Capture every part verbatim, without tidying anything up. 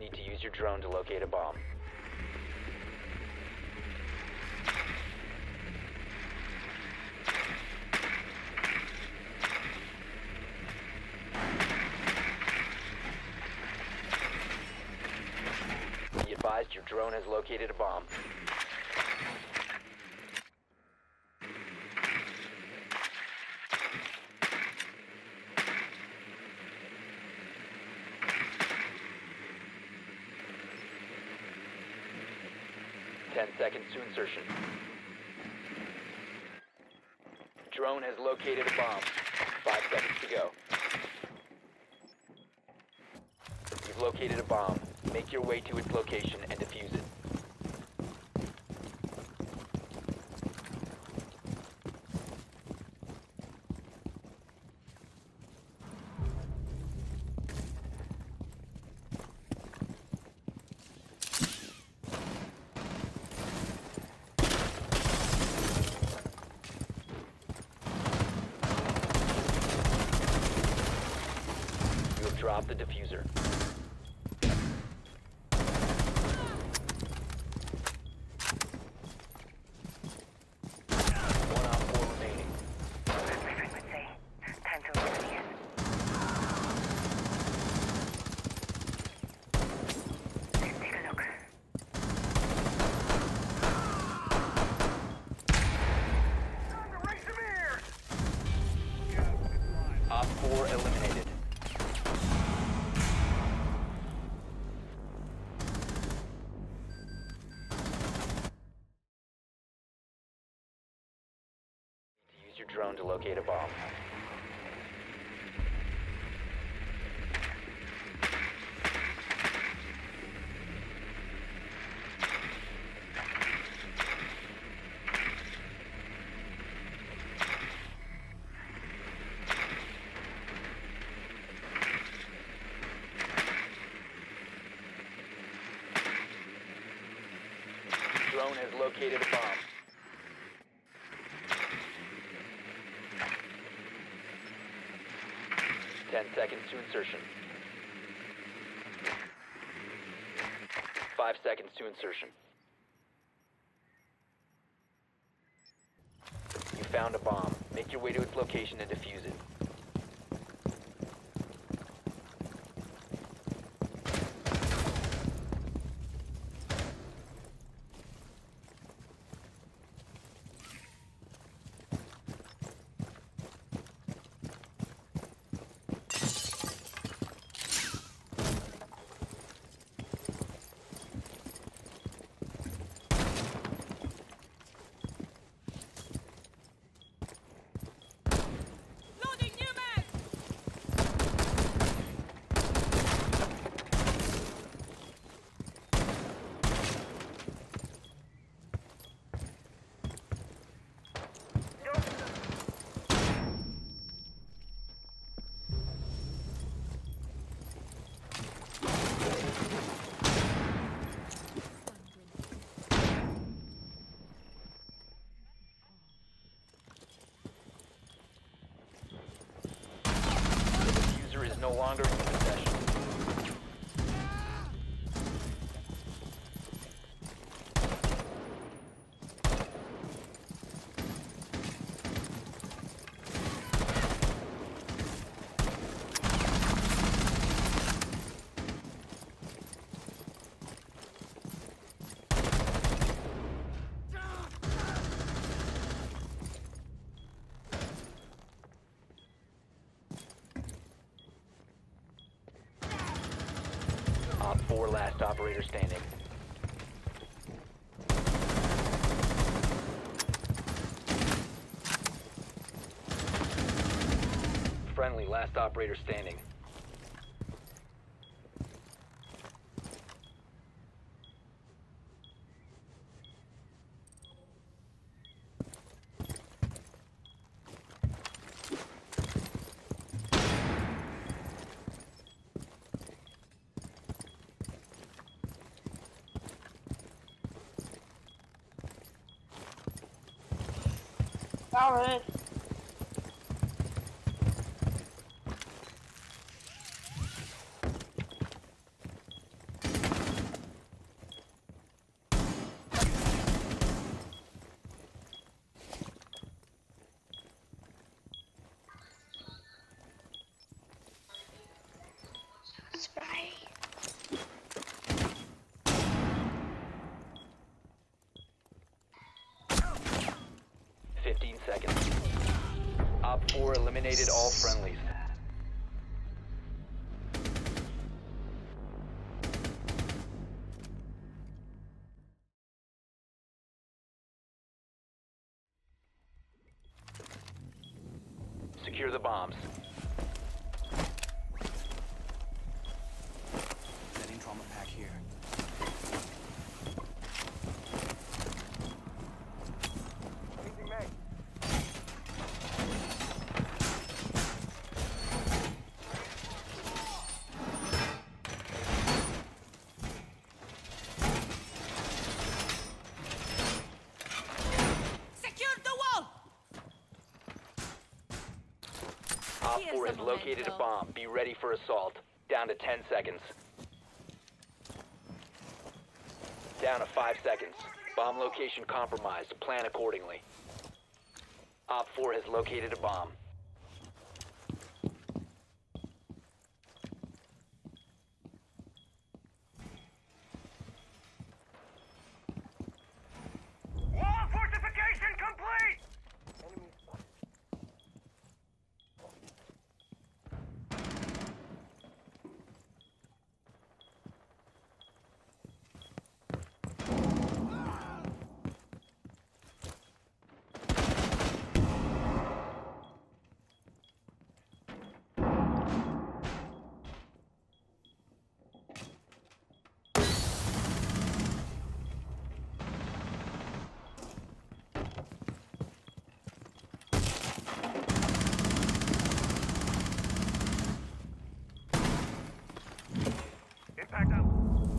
Need to use your drone to locate a bomb. Be advised your drone has located a bomb. Ten seconds to insertion. Drone has located a bomb. Five seconds to go. You've located a bomb. Make your way to its location and defuse it. Drop the diffuser. One op four remaining. Frequency. Time to oblivion. Let's take a look. Op four eliminated. Your drone to locate a bomb. Drone has located a bomb. Ten seconds to insertion. Five seconds to insertion. You found a bomb. Make your way to its location and defuse it. No longer in possession. Op four last operator standing. Friendly last operator standing. Alright. Op four eliminated all friendlies. Secure the bombs. Setting trauma pack here. Op four has located a bomb. Be ready for assault. Down to ten seconds. Down to five seconds. Bomb location compromised. Plan accordingly. Op four has located a bomb. Wall fortification complete! Impact out.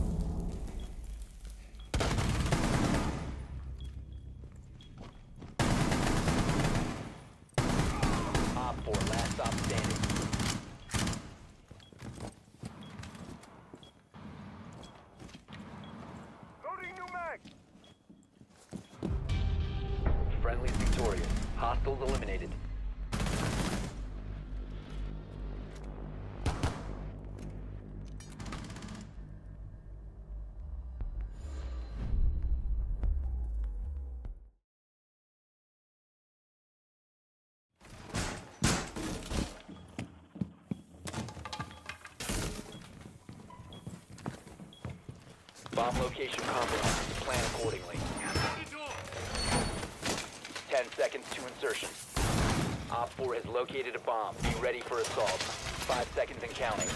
Op four, last stop standing. Loading new mag. Friendly's victorious. Hostiles eliminated. Bomb location compromised. Plan accordingly. Ten seconds to insertion. Op four has located a bomb. Be ready for assault. Five seconds and counting.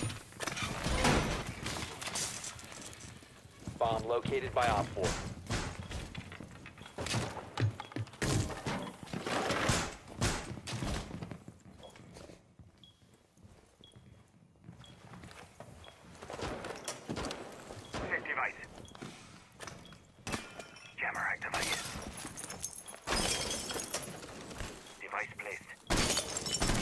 Bomb located by Op four. Set device. Jammer activated. Device placed.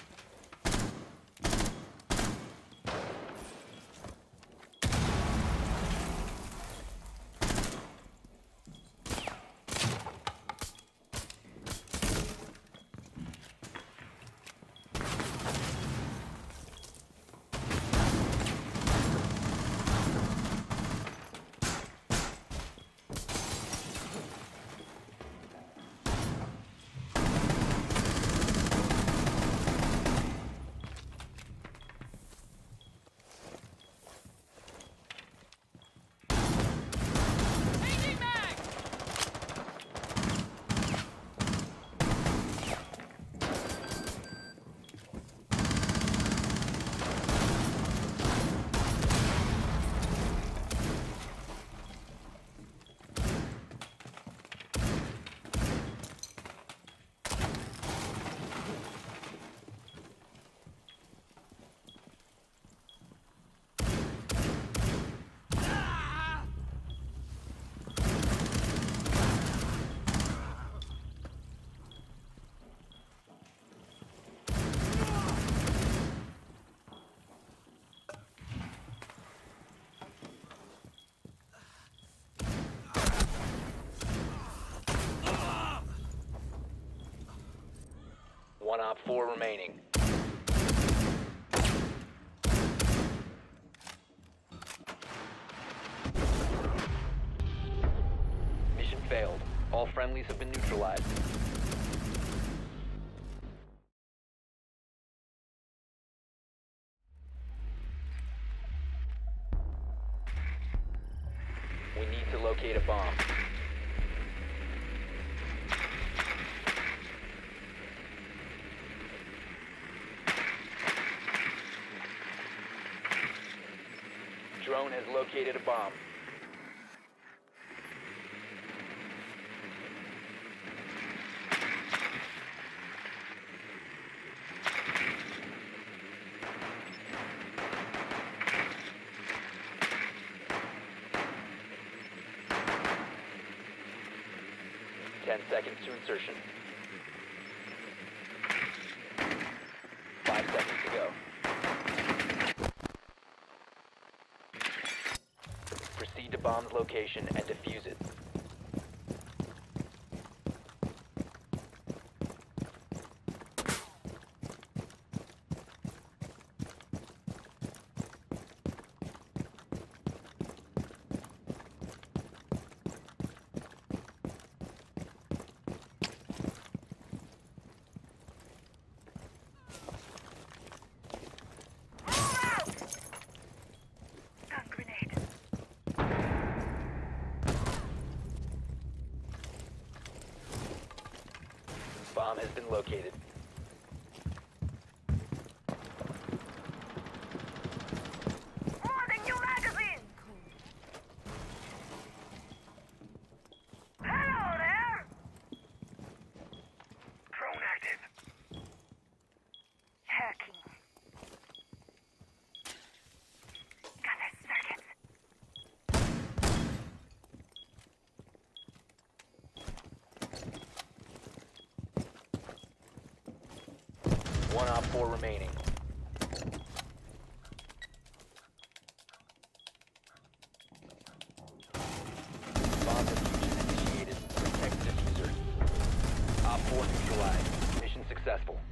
One Op four remaining. Mission failed. All friendlies have been neutralized. drone has located a bomb. Ten seconds to insertion. Five seconds to go. Proceed to bomb's location and defuse it. Stun grenade. Bomb has been located. Loading new magazine! Hello there! Drone active. Hacking. Gather circuits. One op four remaining. Bomb diffusion initiated. Protect diffuser. Op four neutralized. Mission successful.